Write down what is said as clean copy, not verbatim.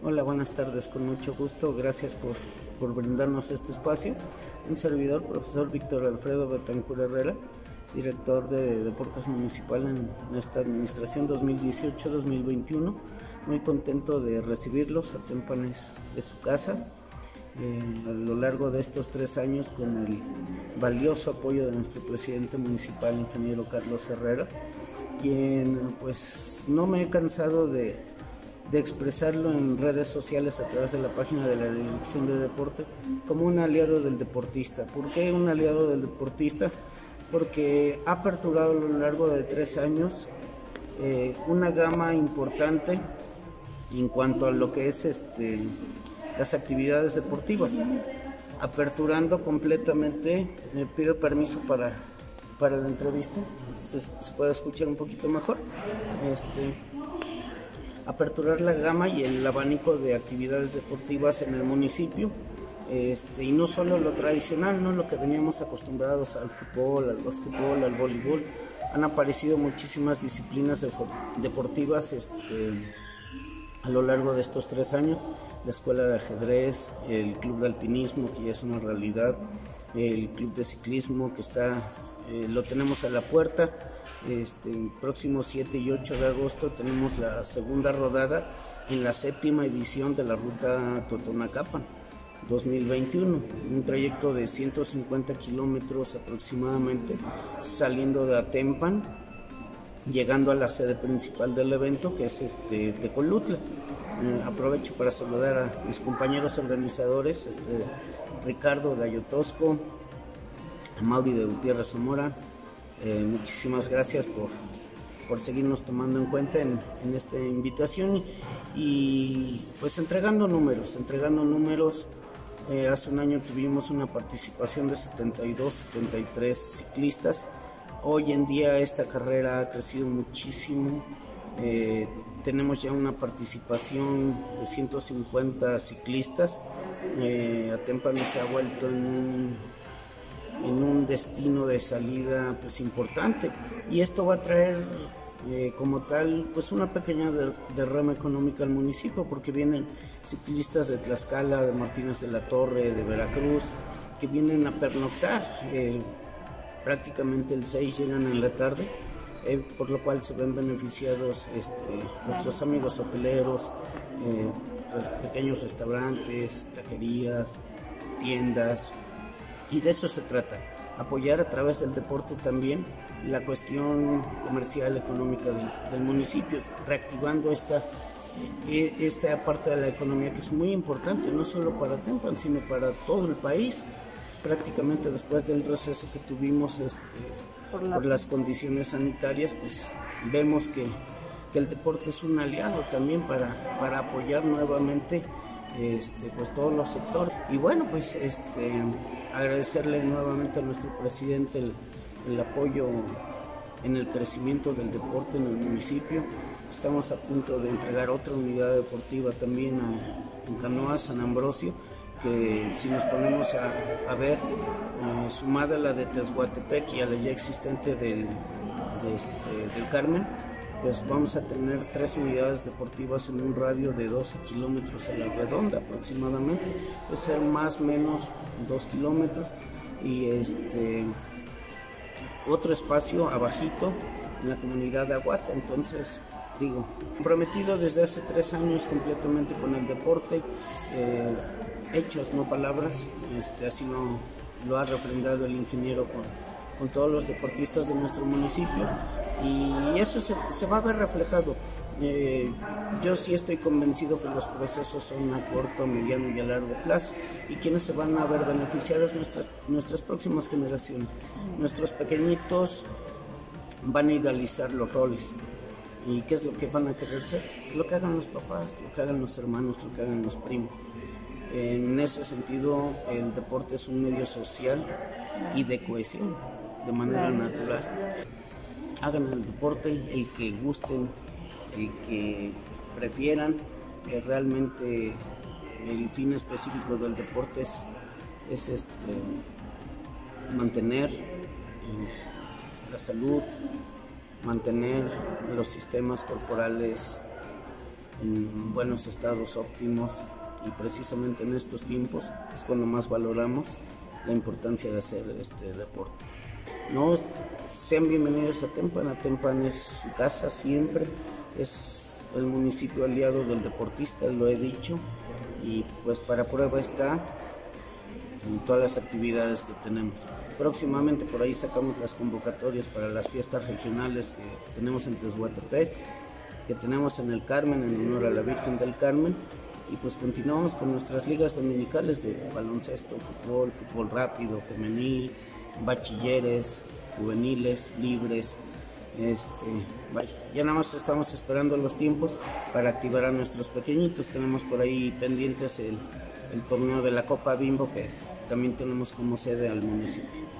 Hola, buenas tardes, con mucho gusto, gracias por brindarnos este espacio. Un servidor, profesor Víctor Alfredo Betancur Herrera, director de Deportes Municipal en esta administración 2018-2021. Muy contento de recibirlos a Témpanes de su casa a lo largo de estos 3 años, con el valioso apoyo de nuestro presidente municipal, ingeniero Carlos Herrera, quien pues no me he cansado de expresarlo en redes sociales a través de la página de la Dirección de Deporte como un aliado del deportista. ¿Por qué un aliado del deportista? Porque ha aperturado a lo largo de 3 años una gama importante en cuanto a lo que es las actividades deportivas, aperturando completamente. Me pido permiso para la entrevista, se puede escuchar un poquito mejor. Aperturar la gama y el abanico de actividades deportivas en el municipio, y no solo lo tradicional, no lo que veníamos acostumbrados al fútbol, al básquetbol, al voleibol. Han aparecido muchísimas disciplinas deportivas a lo largo de estos 3 años. La escuela de ajedrez, el club de alpinismo, que ya es una realidad, el club de ciclismo, que lo tenemos a la puerta. Próximo 7 y 8 de agosto tenemos la segunda rodada en la 7ª edición de la Ruta Totonacapan 2021, un trayecto de 150 kilómetros aproximadamente, saliendo de Atempan, llegando a la sede principal del evento, que es Tecolutla. Aprovecho para saludar a mis compañeros organizadores, Ricardo Gallo Tosco, a Mauri de Gutiérrez Zamora. Muchísimas gracias por seguirnos tomando en cuenta en esta invitación y pues entregando números. Hace un año tuvimos una participación de 73 ciclistas. Hoy en día esta carrera ha crecido muchísimo. Tenemos ya una participación de 150 ciclistas. Atémpanes se ha vuelto en un destino de salida pues importante, y esto va a traer como tal pues una pequeña derrama económica al municipio, porque vienen ciclistas de Tlaxcala, de Martínez de la Torre, de Veracruz, que vienen a pernoctar. Prácticamente el 6 llegan en la tarde, por lo cual se ven beneficiados pues los amigos hoteleros, los pequeños restaurantes, taquerías, tiendas. Y de eso se trata, apoyar a través del deporte también la cuestión comercial, económica del municipio, reactivando esta parte de la economía que es muy importante, no solo para Tempan, sino para todo el país. Prácticamente después del receso que tuvimos por las condiciones sanitarias, pues vemos que el deporte es un aliado también para apoyar nuevamente pues todos los sectores. Y bueno, pues agradecerle nuevamente a nuestro presidente el apoyo en el crecimiento del deporte en el municipio. Estamos a punto de entregar otra unidad deportiva también en Canoa San Ambrosio, que si nos ponemos a ver, sumada a la de Tezhuatepec y a la ya existente del Carmen, pues vamos a tener 3 unidades deportivas en un radio de 12 kilómetros a la redonda aproximadamente, puede ser más o menos 2 kilómetros, y otro espacio abajito en la comunidad de Aguata. Entonces, comprometido desde hace 3 años completamente con el deporte, hechos, no palabras. Así lo ha refrendado el ingeniero con todos los deportistas de nuestro municipio, y eso se va a ver reflejado. Yo sí estoy convencido que los procesos son a corto, mediano y a largo plazo, y quienes se van a ver beneficiados nuestras próximas generaciones. Nuestros pequeñitos van a idealizar los roles. ¿Y qué es lo que van a querer ser? Lo que hagan los papás, lo que hagan los hermanos, lo que hagan los primos. En ese sentido, el deporte es un medio social y de cohesión, de manera natural. Hagan el deporte, el que gusten, el que prefieran. Realmente el fin específico del deporte es mantener la salud, mantener los sistemas corporales en buenos estados óptimos, y precisamente en estos tiempos es cuando más valoramos la importancia de hacer este deporte. No, sean bienvenidos a Tempan. Tempan es su casa siempre, es el municipio aliado del deportista, lo he dicho, y pues para prueba está en todas las actividades que tenemos. Próximamente por ahí sacamos las convocatorias para las fiestas regionales que tenemos en Tehuantepec, que tenemos en el Carmen, en honor a la Virgen del Carmen, y pues continuamos con nuestras ligas dominicales de baloncesto, fútbol rápido, femenil, bachilleres, juveniles, libres. Ya nada más estamos esperando los tiempos para activar a nuestros pequeñitos. Tenemos por ahí pendientes el torneo de la Copa Bimbo, que también tenemos como sede al municipio.